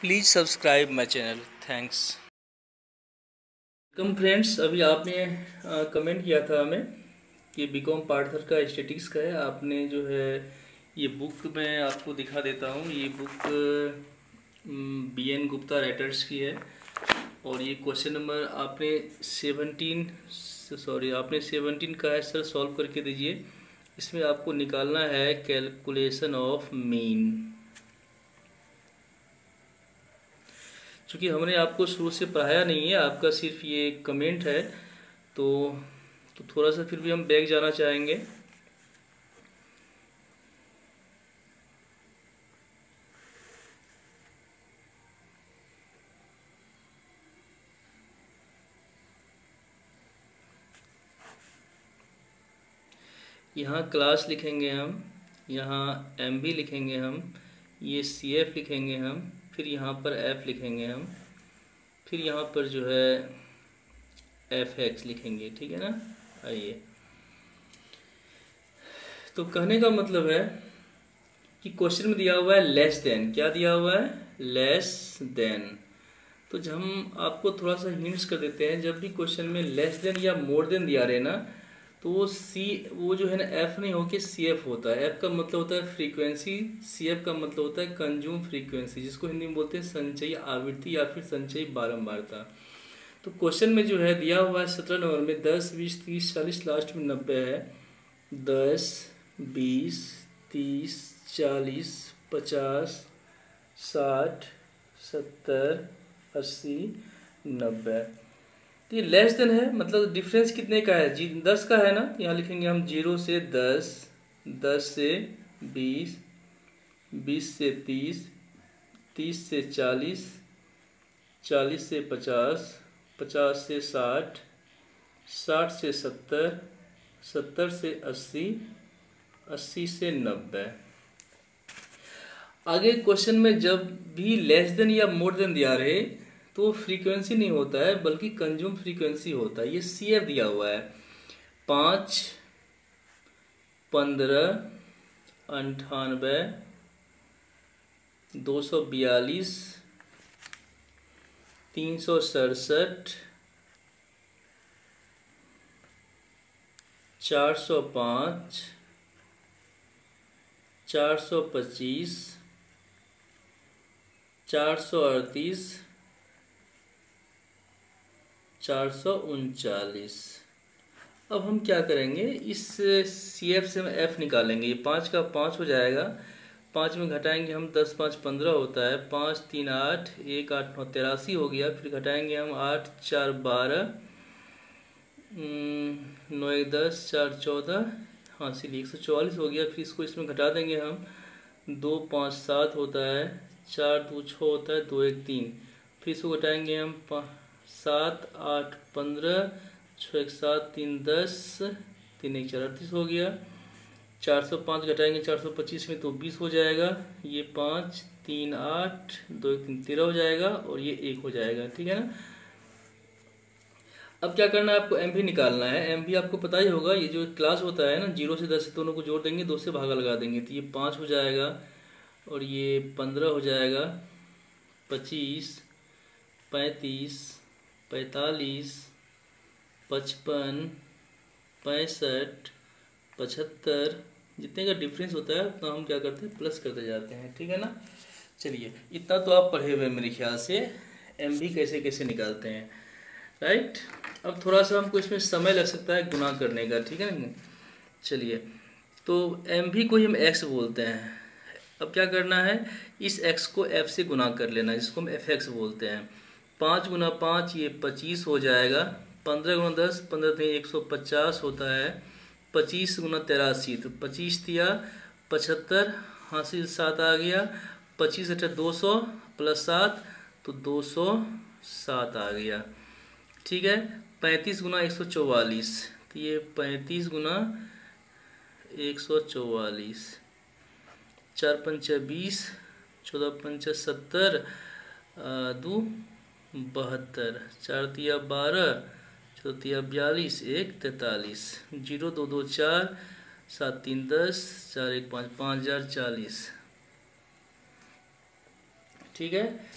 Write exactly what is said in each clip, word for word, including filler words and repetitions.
Please subscribe my channel. Thanks. Welcome friends, अभी आपने comment किया था हमें कि बीकॉम पार्ट थर्ड का स्टैटिक्स का है। आपने जो है ये बुक मैं आपको दिखा देता हूँ। ये book B N Gupta writers की है और ये क्वेश्चन नंबर आपने सेवनटीन सॉरी आपने सेवनटीन का है सर, सॉल्व करके दीजिए। इसमें आपको निकालना है कैलकुलेशन ऑफ मीन। चूँकि हमने आपको शुरू से पढ़ाया नहीं है, आपका सिर्फ ये कमेंट है, तो तो थोड़ा सा फिर भी हम बैक जाना चाहेंगे। यहाँ क्लास लिखेंगे हम, यहाँ एम बी लिखेंगे हम, ये सी एफ लिखेंगे हम, फिर यहाँ पर एफ लिखेंगे हम, फिर यहाँ पर जो है एफ एक्स लिखेंगे। ठीक है ना। आइए, तो कहने का मतलब है कि क्वेश्चन में दिया हुआ है लेस देन। क्या दिया हुआ है? Less than. तो जब हम आपको थोड़ा सा हिंट्स कर देते हैं, जब भी क्वेश्चन में लेस देन या मोर देन दिया रहे ना, तो वो सी वो जो है ना एफ नहीं होके सी एफ होता है। एफ का मतलब होता है फ्रीक्वेंसी, सी एफ का मतलब होता है कंज्यूम फ्रीक्वेंसी, जिसको हिंदी में बोलते हैं संचयी आवृत्ति या फिर संचयी बारंबारता। तो क्वेश्चन में जो है दिया हुआ है सत्रह नंबर में दस बीस तीस चालीस, लास्ट में नब्बे है। दस बीस तीस चालीस पचास साठ सत्तर अस्सी नब्बे। तो ये लेस देन है, मतलब डिफरेंस कितने का है? जी दस का है ना। यहाँ लिखेंगे हम जीरो से दस, दस से बीस, बीस से तीस, तीस से चालीस, चालीस से पचास, पचास से साठ, साठ से सत्तर, सत्तर से अस्सी, अस्सी से नब्बे। आगे क्वेश्चन में जब भी लेस देन या मोर देन दिया रहे तो फ्रीक्वेंसी नहीं होता है, बल्कि कंज्यूम फ्रीक्वेंसी होता है। ये सी एफ दिया हुआ है। पाँच, पंद्रह, अंठानबे, दो सौ बयालीस, तीन सौ सड़सठ, चार सौ पाँच, चार सौ पच्चीस, चार सौ अड़तीस, चार सौ उनचालीस। अब हम क्या करेंगे, इस सी एफ से हम एफ निकालेंगे। ये पाँच का पाँच हो जाएगा, पाँच में घटाएंगे हम दस पाँच पंद्रह होता है, पाँच तीन आठ, एक आठ नौ तिरासी हो गया। फिर घटाएंगे हम आठ चार बारह, नौ एक दस, चार चौदह, हाँ इसीलिए एक सौ चौवालीस हो गया। फिर इसको इसमें घटा देंगे हम, दो पाँच सात होता है, चार दो छः होता है, दो एक तीन। फिर इसको घटाएंगे हम सात आठ पंद्रह, छः एक सात, तीन दस, तीन एक चार अड़तीस हो गया। चार सौ पाँच घटाएंगे चार सौ पच्चीस में तो बीस हो जाएगा। ये पाँच तीन आठ, दो एक तीन तेरह हो जाएगा और ये एक हो जाएगा। ठीक है ना। अब क्या करना है, आपको एम भी निकालना है। एम भी आपको पता ही होगा, ये जो क्लास होता है ना, जीरो से दस दोनों को जोड़ देंगे, दो से भागा लगा देंगे, तो ये पाँच हो जाएगा और ये पंद्रह हो जाएगा, पच्चीस, पैंतीस, पैंतालीस, पचपन, पैंसठ, पचहत्तर। जितने का डिफरेंस होता है उतना हम क्या करते हैं, प्लस करते जाते हैं। ठीक है ना। चलिए, इतना तो आप पढ़े हुए मेरे ख्याल से एम भी कैसे कैसे निकालते हैं, राइट। अब थोड़ा सा हमको इसमें समय लग सकता है गुना करने का। ठीक है ना। चलिए, तो एम भी को ही हम एक्स बोलते हैं। अब क्या करना है, इस एक्स को एफ से गुना कर लेना, जिसको हम एफ एक्स बोलते हैं। पाँच गुना पाँच ये पच्चीस हो जाएगा। पंद्रह गुना दस, पंद्रह तीन एक सौ पचास होता है। पच्चीस गुना तिरासी, तो पच्चीस दिया पचहत्तर, हासिल सात आ गया। पच्चीस अठहत्तर दो सौ प्लस सात, तो दो सौ सात आ गया। ठीक है। पैंतीस गुना एक सौ चौवालीस, तो ये पैंतीस गुना एक सौ चौवालीस। चार पंचा बीस, चौदह पंचा सत्तर, दो बहत्तर, चार तिया बारह, चौदह तिया बयालीस, एक तैतालीस, जीरो दो दो चार, सात तीन दस, चार एक पाँच, पाँच हजार चालीस। ठीक है।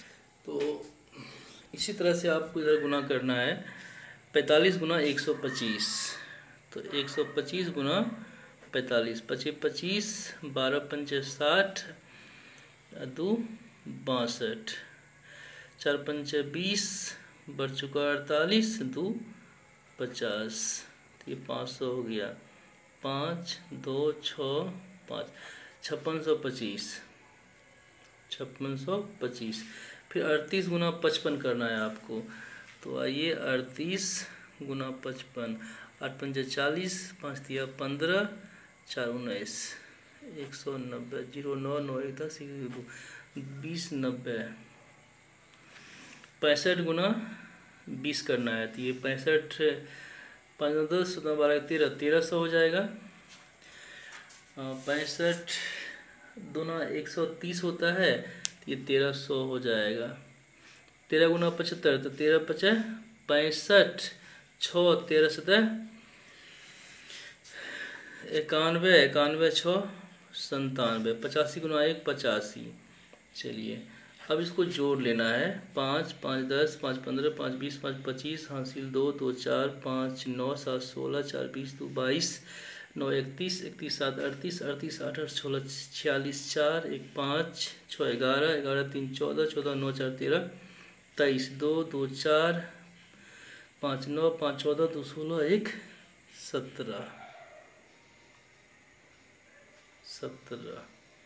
तो इसी तरह से आपको इधर गुना करना है। पैंतालीस गुना एक सौ पच्चीस, तो एक सौ पच्चीस गुना पैंतालीस, पचे पच्चीस, बारह पंचे साठ, दो बासठ, चार पंचे बीस, बढ़ चुका अड़तालीस, दो पचास, तो ये पाँच सौ हो गया। पाँच दो छः पाँच, छप्पन सौ पच्चीस, छप्पन सौ पच्चीस। फिर अड़तीस गुना पचपन करना है आपको, तो आइए अड़तीस गुना पचपन, आठ पंजे चालीस, पाँच दिया पंद्रह, चार उन्नीस, एक सौ नब्बे, जीरो नौ नौ एक दस एक दो, बीस नब्बे। पैंसठ गुना बीस करना है, तो ये पैंसठ पाँच दस चौदह बारह तेरह, तेरह सौ हो जाएगा। पैंसठ दूना एक सौ तीस होता है, तो ये तेरह सौ हो जाएगा। तेरह गुना पचहत्तर, तो तेरह पचे पैंसठ, छः तेरह सतह इक्यानवे, इक्यानवे छः संतानवे, पचासी गुना एक पचासी। चलिए अब इसको जोड़ लेना है। पाँच पाँच दस, पाँच पंद्रह, पाँच बीस, पाँच पच्चीस, हासिल दो, दो चार, पाँच नौ, सात सोलह, चार बीस, दो बाईस, नौ इकतीस, इकतीस सात अड़तीस, अड़तीस आठ आठ सोलह छियालीस, चार एक पाँच, छः ग्यारह, ग्यारह तीन चौदह, चौदह नौ चार तेरह, तेईस, दो दो चार, पाँच नौ, पाँच चौदह, दो सोलह, एक सत्रह, सत्रह।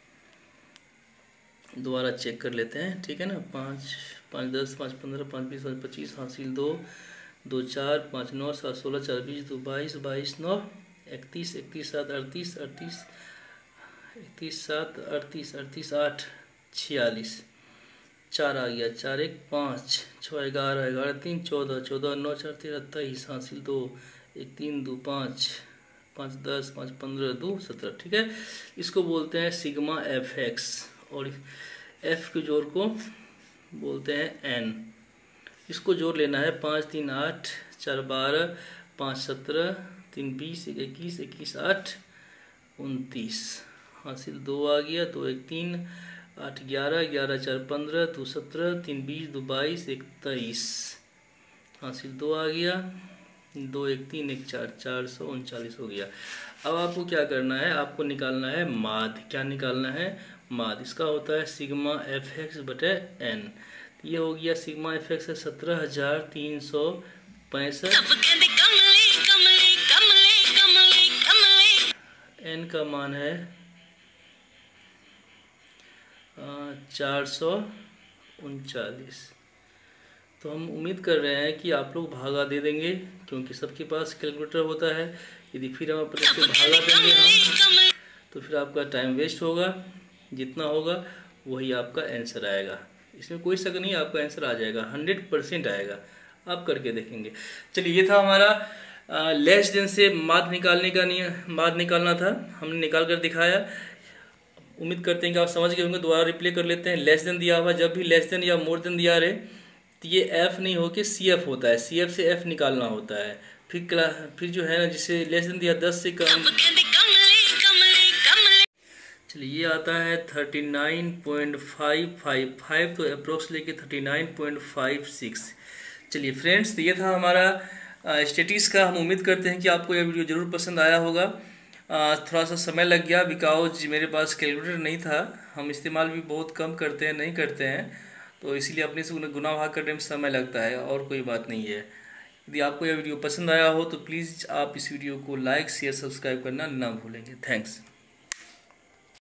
दोबारा चेक कर लेते हैं, ठीक है ना। पाँच पाँच दस, पाँच पंद्रह, पाँच बीस, पाँच पच्चीस, हासिल दो, दो चार, पाँच नौ, सात सोलह, चार बीस, दो बाईस, बाईस नौ इकतीस, इकतीस सात अड़तीस, अड़तीस, इकतीस सात अड़तीस, अड़तीस आठ छियालीस, चार आ गया, चार एक पाँच, छः ग्यारह, ग्यारह तीन चौदह, चौदह नौ चार तेरह, तेईस, हासिल दो, एक तीन दो पाँच, पाँच दस, पाँच पंद्रह, दो सत्रह। ठीक है, इसको बोलते हैं सिग्मा एफ एक्स, और एफ के जोड़ को बोलते हैं एन। इसको जोड़ लेना है। पाँच तीन आठ, चार बारह, पाँच सत्रह, तीन बीस, एक इक्कीस, इक्कीस आठ उनतीस, हासिल दो आ गया, दो एक तीन, आठ ग्यारह, ग्यारह चार पंद्रह, दो सत्रह, तीन बीस, दो बाईस, एक तेईस, हासिल दो आ गया, दो एक तीन, एक चार, चार सौ उनचालीस हो गया। अब आपको क्या करना है, आपको निकालना है माध्य। क्या निकालना है? माध्य। इसका होता है सिग्मा एफ एक्स बटे एन। ये हो गया सिग्मा एफ एक्स है सत्रह हजार तीन सौ पैंसठ, एन का मान है चार सौ उनचालीस। तो हम उम्मीद कर रहे हैं कि आप लोग भागा दे देंगे, क्योंकि सबके पास कैलकुलेटर होता है। यदि फिर हम अपने से भागा देंगे हम, तो फिर आपका टाइम वेस्ट होगा। जितना होगा वही आपका आंसर आएगा, इसमें कोई शक नहीं, आपका आंसर आ जाएगा, हंड्रेड परसेंट आएगा। आप करके देखेंगे। चलिए, ये था हमारा लेस देन से माध्य निकालने का नियम, माध्य निकालना था, हमने निकाल कर दिखाया। उम्मीद करते हैं कि आप समझ गए होंगे। दोबारा रिप्ले कर लेते हैं। लेस देन दिया हुआ, जब भी लेस देन या मोर देन दिया रहे तो ये एफ नहीं हो के सी एफ होता है, सी एफ से एफ निकालना होता है। फिर क्ला फिर जो है ना, जिसे लेस देन दिया दस से कम, चलिए ये आता है thirty nine point five five five, तो अप्रोक्स लेके thirty nine point five six. चलिए फ्रेंड्स, तो ये था हमारा स्टेटिक्स का। हम उम्मीद करते हैं कि आपको यह वीडियो ज़रूर पसंद आया होगा। आ, थोड़ा सा समय लग गया, बिकॉज मेरे पास कैलकुलेटर नहीं था। हम इस्तेमाल भी बहुत कम करते हैं, नहीं करते हैं, तो इसीलिए अपने से गुना भाग करने में समय लगता है, और कोई बात नहीं है। यदि आपको यह वीडियो पसंद आया हो तो प्लीज़ आप इस वीडियो को लाइक शेयर सब्सक्राइब करना ना भूलेंगे। थैंक्स।